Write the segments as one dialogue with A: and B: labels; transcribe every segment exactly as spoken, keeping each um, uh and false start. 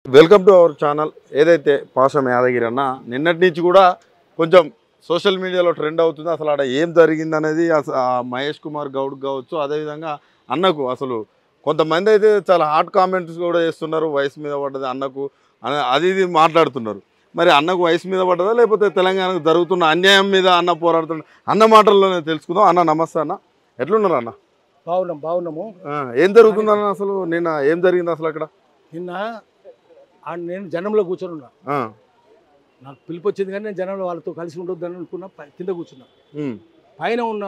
A: Welcome to our channel. ఏదైతే పాషం యాదగిరి అన్న నిన్నటి నుంచి కూడా కొంచెం సోషల్ మీడియాలో ట్రెండ్ అవుతుంది. అసలు ఆడ ఏం జరిగింది అనేది మహేష్ కుమార్ గౌడ్ కావచ్చు, అదేవిధంగా అన్నకు అసలు కొంతమంది అయితే చాలా హాట్ కామెంట్స్ కూడా చేస్తున్నారు. వయసు మీద పడ్డది అన్నకు అది ఇది మాట్లాడుతున్నారు. మరి అన్నకు వయసు మీద పడ్డదా లేకపోతే తెలంగాణకు జరుగుతున్న అన్యాయం మీద అన్న పోరాడుతున్న అన్న మాటల్లోనే తెలుసుకుందాం. అన్న నమస్తే అన్న, ఎట్లున్నారు అన్న?
B: బాగున్నాం బాగున్నాము.
A: ఏం జరుగుతుంది అన్న? అసలు నిన్న ఏం జరిగింది అసలు అక్కడ?
B: నిన్న నేను జనంలో కూర్చొని ఉన్నా. నాకు పిలుపు వచ్చింది కానీ నేను జనంలో వాళ్ళతో కలిసి ఉండొద్దని అనుకున్నా. కింద కూర్చున్నా. పైన ఉన్న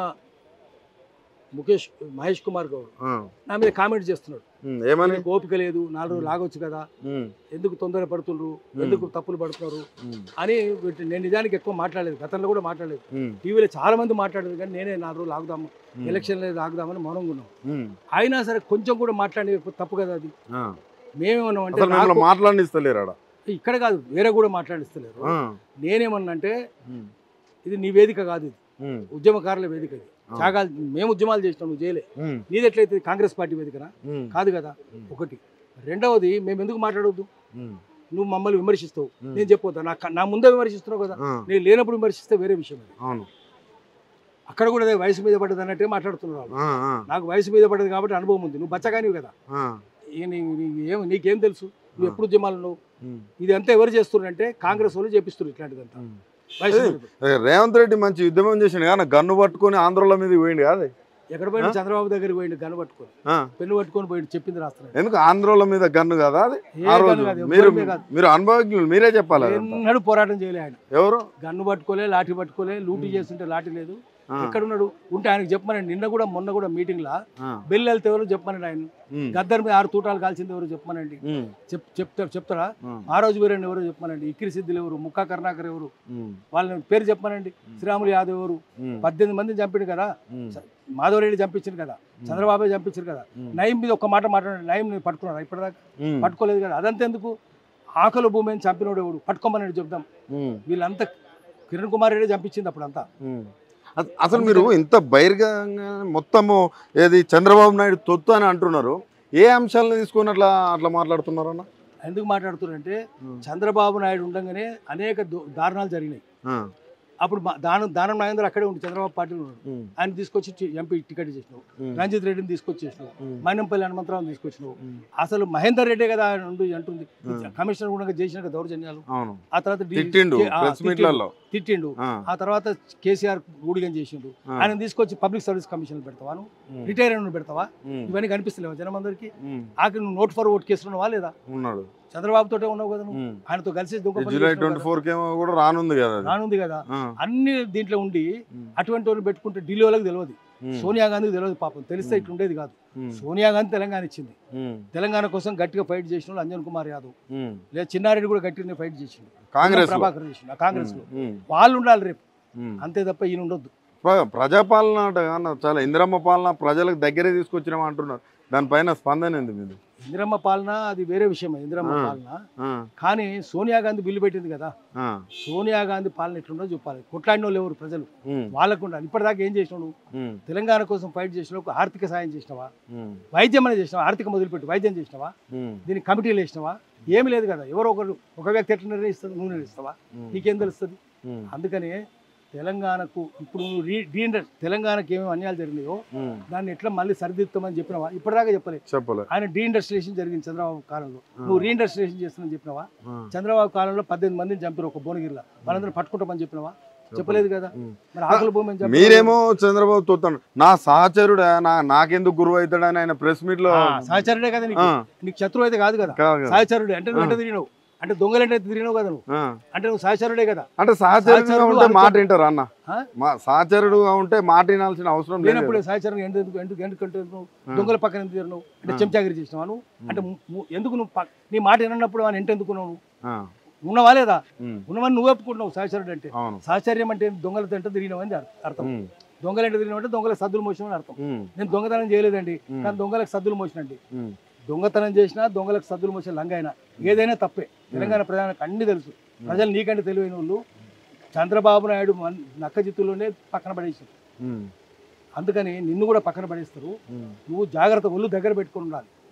B: ముఖేష్ మహేష్ కుమార్ గౌడ్ నా మీద కామెంట్ చేస్తున్నాడు. ఏమని? ఓపిక లేదు, నాలుగు రోజులు లాగొచ్చు కదా, ఎందుకు తొందర పడుతుండ్రు, ఎందుకు తప్పులు పడుతున్నారు అని. నేను నిజానికి ఎక్కువ మాట్లాడలేదు, గతంలో కూడా మాట్లాడలేదు. టీవీలో చాలా మంది మాట్లాడలేదు కానీ నేనే నాలుగు రోజులు ఆగుదాము, ఎలక్షన్ లేదు ఆగుదామని మౌనంగా ఉన్నాం. అయినా సరే కొంచెం కూడా మాట్లాడే తప్పు కదా అది. మేమేమన్నాం అంటే
A: మాట్లాడిస్తలేరు
B: ఇక్కడ కాదు, వేరే కూడా మాట్లాడిస్తలేరు. నేనేమన్నా అంటే ఇది నీ వేదిక కాదు, ఇది ఉద్యమకారుల వేదిక. ఇది త్యాగాలు మేము ఉద్యమాలు చేసినాం, నువ్వు చేయలే. నీది ఎట్లయితే కాంగ్రెస్ పార్టీ వేదికనా? కాదు కదా. ఒకటి. రెండవది, మేము ఎందుకు మాట్లాడవద్దు? నువ్వు మమ్మల్ని విమర్శిస్తావు, నేను చెప్పొద్దా? నా నా ముందే విమర్శిస్తున్నావు కదా, నేను లేనప్పుడు విమర్శిస్తే వేరే విషయం అది. అక్కడ కూడా అదే వయసు మీద పడ్డది అన్నట్టే మాట్లాడుతున్నావు. నాకు వయసు మీద పడ్డది కాబట్టి అనుభవం ఉంది, నువ్వు బచ్చగానివి కదా, ఏం నీకేం తెలుసు, నువ్వు ఎప్పుడు ఉద్యమాలు నువ్వు. ఇది అంతా ఎవరు చేస్తున్నారంటే కాంగ్రెస్ వాళ్ళు చేపిస్తున్నారు ఇట్లాంటిదంతా.
A: రేవంత్ రెడ్డి మంచి ఉద్యమం చేసిండు కానీ గన్ను పట్టుకొని ఆంధ్రలో మీద పోయిండు కాదు.
B: ఎక్కడ పోయిండు? చంద్రబాబు దగ్గరికి పోయిండు, గన్ను పట్టుకొని, పెన్ను పట్టుకొని పోయిండు, చెప్పింది రాస్తున్నాడు.
A: ఎందుకు ఆంధ్రలో మీద గన్ను కదా అది? మీరు అనుభవజ్ఞులు, మీరే చెప్పాలి.
B: ఎన్నడూ పోరాటం చేయలే ఆయన.
A: ఎవరు?
B: గన్ను పట్టుకోలే, లాఠీ పట్టుకోలే, లూటీ చేస్తుంటే లాఠీ లేదు. ఎక్కడున్నాడు? ఉంటే ఆయనకు చెప్పమనండి. నిన్న కూడా మొన్న కూడా మీటింగ్ లా బెల్లి వెళ్తే ఎవరు చెప్పమనండి. ఆయన గద్దర్ మీద ఆరు తూటాలు కాల్చింది ఎవరు చెప్పమనండి. చెప్తా చెప్తారా? ఆ రోజు వీరని ఎవరు చెప్పమనండి. ఇక్కిరి సిద్ధులు ఎవరు, ముక్కా కరుణాకర్ ఎవరు, వాళ్ళ పేరు చెప్పమనండి. శ్రీరాములు యాదవ్ ఎవరు? పద్దెనిమిది మందిని చంపిండు కదా, మాధవరెడ్డి చంపించింది కదా, చంద్రబాబు చంపించారు కదా. నయం మీద ఒక్క మాట మాట్లాడండి. నయం నేను పట్టుకున్నాను ఇప్పటిదాకా? పట్టుకోలేదు కదా. అదంతా ఎందుకు? ఆకలి భూమి అని చంపినోడు ఎవడు? పట్టుకోమని చెప్దాం. వీళ్ళంతా కిరణ్ కుమార్ రెడ్డి చంపించింది అప్పుడంతా.
A: అసలు మీరు ఇంత బహిర్గంగా మొత్తము ఏది చంద్రబాబు నాయుడు తొత్తు అని అంటున్నారు, ఏ అంశాలను తీసుకొని అట్లా అట్లా మాట్లాడుతున్నారు అన్న?
B: ఎందుకు మాట్లాడుతున్నారంటే చంద్రబాబు నాయుడు ఉండగానే అనేక దారుణాలు జరిగినాయి. అప్పుడు దానం దానం నాగేంద్ర అక్కడే ఉండి చంద్రబాబు పార్టీలో ఉన్నాడు. ఆయన తీసుకొచ్చి ఎంపీ టికెట్ చేసినావు. రంజిత్ రెడ్డిని తీసుకొచ్చేసినావు. మైనంపల్లి హనుమంతరావు తీసుకొచ్చినావు. అసలు మహేందర్ రెడ్డి కదా ఉండి అంటుంది కమిషనర్ కూడా చేసిన దౌర్జన్యాలు. ఆ తర్వాత తిట్టిండు. ఆ తర్వాత కేసీఆర్ ఊడిగం చేసిండు. ఆయన తీసుకొచ్చి పబ్లిక్ సర్వీస్ కమిషన్ పెడతావా? నువ్వు రిటైర్ అయిన పెడతావా? ఇవన్నీ కనిపిస్తలేవా జనం అందరికి? ఆఖరి నువ్వు నోట్ ఫర్ ఓట్ కేసులు ఉన్నావా లేదా? ఉన్నాడు. చంద్రబాబు తోటే ఉన్నావు కదా నువ్వు. ఆయనతో కలిసి రానుంది కదా రానుంది కదా అన్ని దీంట్లో ఉండి అటువంటి వాళ్ళు పెట్టుకుంటే ఢిల్లీ వాళ్ళకి తెలియదు, సోనియా గాంధీకి తెలియదు. పాపం తెలిస్తే ఇట్లుండేది కాదు. సోనియా గాంధీ తెలంగాణ ఇచ్చింది. తెలంగాణ కోసం గట్టిగా ఫైట్ చేసిన వాళ్ళు అంజన్ కుమార్ యాదవ్, లేదా చిన్నారెడ్డి కూడా గట్టిగా ఫైట్ చేసిండు. కాంగ్రెస్ ప్రభాకర్ చేసిండు. కాంగ్రెస్ లో వాళ్ళు ఉండాలి రేపు, అంతే తప్ప ఈయన ఉండొద్దు.
A: ప్రజాపాలన చాలా ఇందిరమ్మ పాలన ప్రజలకు దగ్గరే తీసుకొచ్చినాం అంటున్నారు, దానిపైన స్పందన ఏంది మీది?
B: ఇందిరమ్మ పాలన అది వేరే విషయం. ఇందిరమ్మ పాలన కానీ సోనియా గాంధీ బిల్లు పెట్టింది కదా, సోనియా గాంధీ పాలన ఎట్లుండో చెప్పాలి. కొట్లాడిన వాళ్ళు ఎవరు? ప్రజలు. వాళ్ళకు ఉండాలి. ఇప్పటిదాకా ఏం చేసినావు నువ్వు? తెలంగాణ కోసం ఫైట్ చేసినావు. ఆర్థిక సాయం చేసినావా? వైద్యం అనేది చేసినావా? ఆర్థిక మొదలుపెట్టి వైద్యం చేసినావా? దీనికి కమిటీలు వేసినావా? ఏమి లేదు కదా. ఎవరో ఒకరు ఒక వ్యక్తి ఎట్లా నిర్ణయిస్తుంది? నువ్వు నిర్ణయిస్తావా? నీకేం తెలుస్తుంది? అందుకని తెలంగాణకు ఇప్పుడు రీఇండస్ తెలంగాణకు ఏమేమి అన్యాయాలు జరిగినాయో దాన్ని ఎట్లా మళ్ళీ సరిదిద్దామని చెప్పినావా? ఇప్పటిదాకా చెప్పలేదు. చెప్పలేదు. ఆయన డీఇండస్ట్రియేషన్ జరిగింది చంద్రబాబు కాలంలో. నువ్వు రీఇండస్ట్రియేషన్ చేస్తానని చెప్పినావా? చంద్రబాబు కాలంలో పద్దెనిమిది మందిని చంపారు ఒక భువనగిరిలో, వాళ్ళందరూ పట్టుకుంటామని చెప్పినావా? చెప్పలేదు కదా. మరి ఆకుల భూమి
A: మీరేమో చంద్రబాబు తోతాను నా సహచరుడు నాకెందుకు గురువు అవుతాడని ఆయన ప్రెస్ మీట్ లో.
B: సహచరుడే కదా నీకు, నీకు శత్రువు అయితే కాదు కదా. సహచరుడే అంటే నువ్వు అంటే తిరిగినావు అంటే దొంగలంటే తిరిగినావు కదా నువ్వు, అంటే నువ్వు సహచరుడే కదా.
A: అంటే సహచరుడు ఉంటే మాట వింటారు అన్న, సహచరుడుగా ఉంటే మాట వినాల్సిన అవసరం
B: లేనప్పుడు సహచరుడు ఎందుకు ఎందుకు ఎందుకంటే నువ్వు దొంగల పక్కన ఎందుకు తిరిగినావు? అంటే చెంచాగిరి చేసినావు నువ్వు. అంటే ఎందుకు నువ్వు నీ మాట వినప్పుడు అని ఎంట ఎందుకున్నావు నువ్వు? ఉన్నవా లేదా? ఉన్నవని నువ్వు ఒప్పుకుంటున్నావు సహచరుడు అంటే. సహచర్యం అంటే దొంగలతో అంటే తిరిగినావు అని అర్థం. దొంగలంటే తిరిగినావు అంటే దొంగలకు సద్దులు మోసినావు అని అర్థం. నేను దొంగతనం చేయలేదండి కానీ దొంగలకు సద్దులు మోసినండి. దొంగతనం చేసినా దొంగలకు సద్దులు మోసిన లంగైనా ఏదైనా తప్పే. తెలంగాణ ప్రజలకు అన్ని తెలుసు. ప్రజలు నీకంటే తెలివైన వాళ్ళు చంద్రబాబు నాయుడు నక్క జిత్తులోనే పక్కన పడేసారు. అందుకని నిన్ను కూడా పక్కన పడేస్తారు. నువ్వు జాగ్రత్త ఒళ్ళు దగ్గర పెట్టుకుని ఉండాలి.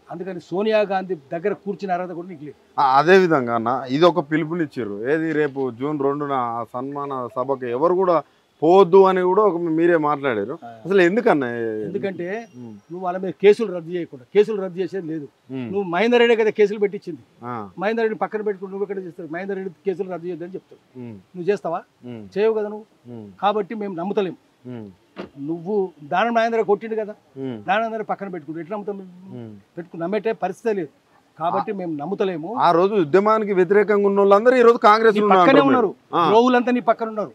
B: అందుకని సోనియా గాంధీ దగ్గర కూర్చుని అర్హత కూడా నీకు లేదు.
A: ఆ, అదే విధంగా అన్న ఇది ఒక పిలుపునిచ్చారు ఏది రేపు జూన్ రెండున ఆ సన్మాన సభకి ఎవరు కూడా పోవద్దు అని కూడా ఒక మీరే మాట్లాడారు. అసలు ఎందుకన్నా?
B: ఎందుకంటే నువ్వు వాళ్ళ మీద కేసులు రద్దు చేయకుండా, కేసులు రద్దు చేసేది లేదు. నువ్వు మహేందర్ రెడ్డి కదా కేసులు పెట్టించింది, మహేందర్ రెడ్డి పక్కన పెట్టుకుని నువ్వు ఎక్కడ చేస్తావు? మహేందర్ రెడ్డి కేసులు రద్దు చేయొద్దని చెప్తావు. నువ్వు చేస్తావా? చేయవు కదా నువ్వు. కాబట్టి మేము నమ్ముతలేము. నువ్వు దానం మహేంద్ర కొట్టిండు కదా, దానం పక్కన పెట్టుకుంటు ఎట్లా నమ్ముతాం? పెట్టుకుని నమ్మేటే పరిస్థితి లేదు. కాబట్టి మేము నమ్ముతలేము.
A: ఆ రోజు ఉద్యమానికి వ్యతిరేకంగా ఉన్న వాళ్ళందరూ ఈ రోజు కాంగ్రెస్
B: పక్కనే ఉన్నారు, రోగులంతా నీ పక్కన ఉన్నారు.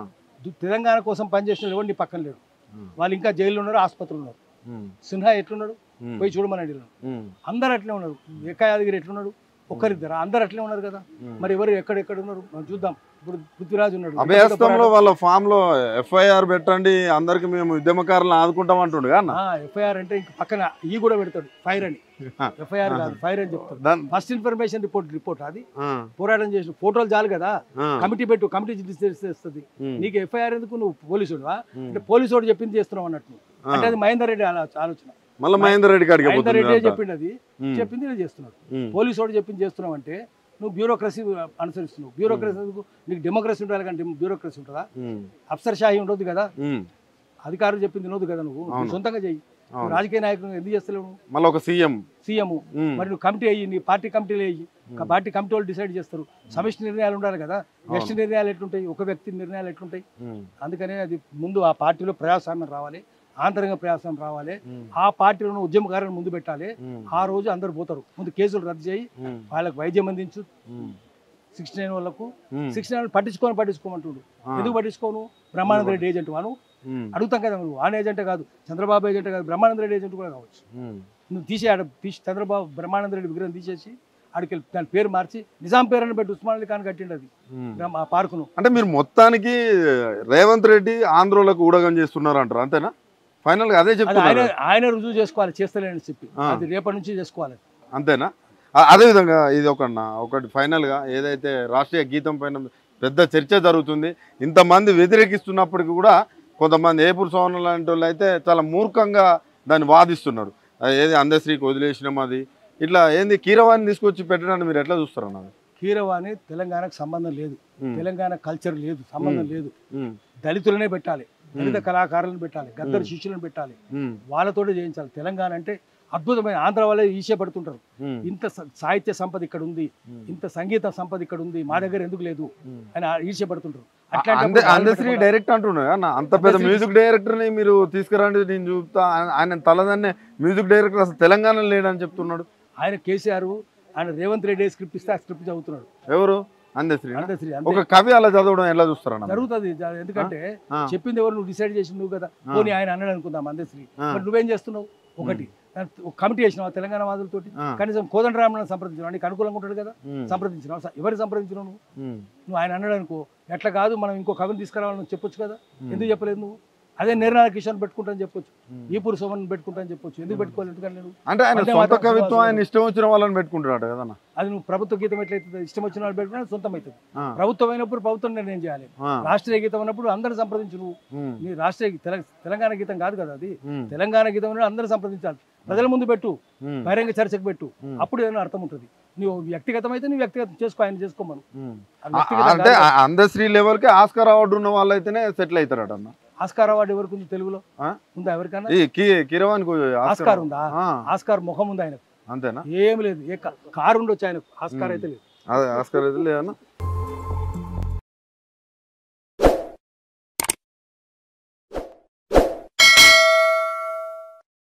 B: తెలంగాణ కోసం పనిచేసిన ఎవరు నీ పక్కన లేరు. వాళ్ళు ఇంకా జైల్లో ఉన్నారు, ఆసుపత్రులు ఉన్నారు. సిన్హా ఎట్లున్నాడు పోయి చూడమని అందరు అట్లే ఉన్నారు. ఏకాయాదగిరి ఎట్లున్నాడు? ఒక్కరిద్దరు, అందరు అట్లే ఉన్నారు కదా. మరి ఎవరు ఎక్కడెక్కడ ఉన్నారు మనం చూద్దాం. ఇప్పుడు పృథ్వీరాజ్ ఉన్నాడు,
A: అభయస్థంలో వాళ్ళ ఫామ్ లో ఎఫ్ఐఆర్ పెట్టండి అందరికి మేము ఉద్యమకారులను ఆదుకుంటాం అంటుండు.
B: ఎఫ్ఐఆర్ అంటే ఇంక పక్కన ఈ కూడా పెడతాడు ఫైర్ అని. ఎఫ్ఐఆర్ కాదు ఫైర్ అని చెప్తాడు. ఫస్ట్ ఇన్ఫర్మేషన్ రిపోర్ట్ రిపోర్ట్ అది పోరాటం చేసిన ఫోటోలు చాలు కదా. కమిటీ పెట్టు, కమిటీ చేస్తుంది. నీకు ఎఫ్ఐఆర్ ఎందుకు? నువ్వు పోలీసుడు అంటే పోలీసు వాడు చెప్పింది చేస్తున్నావు అన్నట్టు. అంటే అది మహేందర్ రెడ్డి ఆలోచన.
A: మళ్ళీ మహేందర్ రెడ్డి కాడికి
B: మహేందర్ రెడ్డి చెప్పింది, అది చెప్పింది నేను చేస్తున్నాడు. పోలీసు వాడు చెప్పింది చేస్తున్నావు అంటే నువ్వు బ్యూరోక్రసీ అనుసరిస్తున్నావు. బ్యూరోక్రసీ నీకు డెమోక్రసీ ఉండాలి కానీ బ్యూరోక్రసీ ఉంటుందా? అఫ్సర్ షాహీ ఉండదు కదా. అధికారులు చెప్పింది వినోదు కదా. నువ్వు సొంతంగా చెయ్యి. రాజకీయ నాయకులు ఎందుకు చేస్తలేవు?
A: మళ్ళీ ఒక సీఎం
B: సీఎం మరి నువ్వు కమిటీ అయ్యి, నీ పార్టీ కమిటీలు అయ్యి, పార్టీ కమిటీ వాళ్ళు డిసైడ్ చేస్తారు. సమిష్టి నిర్ణయాలు ఉండాలి కదా. వ్యక్తి నిర్ణయాలు ఎట్లుంటాయి, ఒక వ్యక్తి నిర్ణయాలు ఎట్లుంటాయి? అందుకనే అది ముందు ఆ పార్టీలో ప్రజాస్వామ్యం రావాలి, ఆంతరంగ ప్రయాసం రావాలి. ఆ పార్టీలో ఉద్యమకారులను ముందు పెట్టాలి. ఆ రోజు అందరు పోతారు. ముందు కేసులు రద్దు చేయి, వాళ్ళకి వైద్యం అందించు. సిక్స్టీ నైన్ వాళ్ళకు సిక్స్టీ నైన్ పట్టించుకొని పట్టించుకోమంటుడు. ఎందుకు పట్టించుకోను? బ్రహ్మానంద రెడ్డి ఏజెంట్ వాను అడుగుతాం కదా. నువ్వు ఆన్ ఏజెంటే కాదు, చంద్రబాబు ఏజెంట్ కాదు, బ్రహ్మానంద రెడ్డి ఏజెంట్ కూడా కావచ్చు. నువ్వు తీసే ఆడ తీసి చంద్రబాబు బ్రహ్మానంద రెడ్డి విగ్రహం తీసేసి ఆడికి దాని పేరు మార్చి నిజాం పేరు అని పెట్టి ఉస్మాన్ అలీ ఖాన్ కట్టిండు అది ఆ పార్కును.
A: అంటే మీరు మొత్తానికి రేవంత్ రెడ్డి ఆంధ్రోలకు ఊడగం చేస్తున్నారు అంటారు, అంతేనా? ఫైనల్ గా అదే చెప్తారు.
B: ఆయన ఆయన రుజువు చేసుకోవాలి, చేస్తలేని చెప్పి అది రేపటి నుంచి చేసుకోవాలి,
A: అంతేనా? అదే విధంగా ఇది ఒక ఒకటి ఫైనల్ గా ఏదైతే రాష్ట్రీయ గీతం పైన పెద్ద చర్చ జరుగుతుంది. ఇంతమంది వ్యతిరేకిస్తున్నప్పటికీ కూడా కొంతమంది ఏపూర్ సోన లాంటి వాళ్ళు అయితే చాలా మూర్ఖంగా దాన్ని వాదిస్తున్నారు. ఏది అందశ్రీకి వదిలేసినాం అది ఇట్లా ఏంది కీరవాణి తీసుకొచ్చి పెట్టడానికి మీరు ఎట్లా చూస్తారు అన్నది?
B: కీరవాణి తెలంగాణకు సంబంధం లేదు, తెలంగాణ కల్చర్ లేదు, సంబంధం లేదు. దళితులనే పెట్టాలి, దళిత కళాకారులను పెట్టాలి, గద్దరు శిష్యులను పెట్టాలి, వాళ్ళతోనే చేయించాలి. తెలంగాణ అంటే అద్భుతమైన ఆంధ్ర వాళ్ళే ఈర్ష్యపడుతుంటారు. ఇంత సాహిత్య సంపద ఇక్కడ ఉంది, ఇంత సంగీత సంపద ఇక్కడ ఉంది, మా దగ్గర ఎందుకు లేదు అని ఈర్ష్యపడుతుంటారు.
A: అందశ్రీ డైరెక్ట్ అంటున్నా అంత పెద్ద మ్యూజిక్ డైరెక్టర్ ని మీరు తీసుకురండి నేను చూపుతా, ఆయన తలదన్నే మ్యూజిక్ డైరెక్టర్ అసలు తెలంగాణలో లేడని చెప్తున్నాడు.
B: ఆయన కేసీఆర్ ఆయన రేవంత్ రెడ్డి స్క్రిప్ట్ ఇస్తే ఆ స్క్రిప్ట్ చదువుతున్నాడు.
A: ఎవరు? అందశ్రీ. ఒక కవి అలా చదవడం ఎలా చూస్తారన్న?
B: జరుగుతుంది. ఎందుకంటే చెప్పింది ఎవరు? నువ్వు డిసైడ్ చేసి నువ్వు కదా. పోనీ ఆయన అన్నాడు అనుకుందాం అందశ్రీ, మరి నువ్వేం చేస్తున్నావు? ఒకటి కమిటీ చేసినావు తెలంగాణ వాదులతోటి, కనీసం కోదండరామను సంప్రదించినావు, నీకు అనుకూలంగా ఉంటాడు కదా, సంప్రదించినావు. ఎవరు సంప్రదించినావు నువ్వు? నువ్వు ఆయన అన్నాడు అనుకో, ఎట్లా కాదు మనం ఇంకో కవిని తీసుకురావాలని చెప్పొచ్చు కదా, ఎందుకు చెప్పలేదు నువ్వు? అదే నిర్ణయాల కిషన్ పెట్టుకుంటాను చెప్పొచ్చు, ఈపూర్ సోమన్ పెట్టుకుంటాను చెప్పొచ్చు, ఎందుకు పెట్టుకోవాలి? ఎందుకంటే నువ్వు
A: అంటే ఆయన సొంత కవిత్వం ఆయన ఇష్టం వచ్చిన వాళ్ళని పెట్టుకుంటున్నాడు కదా.
B: అది నువ్వు ప్రభుత్వ గీతం ఎట్లయితే ఇష్టం వచ్చిన వాళ్ళు పెట్టుకున్నా సొంతం అవుతుంది. ప్రభుత్వం అయినప్పుడు ప్రభుత్వం నిర్ణయం చేయాలి. రాష్ట్రీయ గీతం అన్నప్పుడు అందరూ సంప్రదించు. నువ్వు నీ రాష్ట్రీయ తెలంగాణ గీతం కాదు కదా అది, తెలంగాణ గీతం అందరూ సంప్రదించాలి. ప్రజల ముందు పెట్టు, బహిరంగ చర్చకు పెట్టు, అప్పుడు ఏదైనా అర్థం ఉంటుంది. నువ్వు వ్యక్తిగతం అయితే నువ్వు వ్యక్తిగతం చేసుకో, ఆయన చేసుకోమను.
A: అంటే అందశ్రీ లెవెల్ కి ఆస్కార్ అవార్డు ఉన్న వాళ్ళు అయితేనే సెటిల్ అవుతారట అన్న.
B: ఆస్కార్ అవార్డు ఎవరికి ఉంది? తెలుగులో ఉందా ఎవరికైనా?
A: కీరవాణికి
B: ఆస్కార్ ఉందా? ఆస్కార్ ముఖం ఉంది ఆయనకు,
A: అంతేనా?
B: ఏమి లేదు. ఏ కారు ఉండొచ్చు ఆయనకు, ఆస్కార్ అయితే లేదు.
A: ఆస్కార్ అయితే లేదన్నా.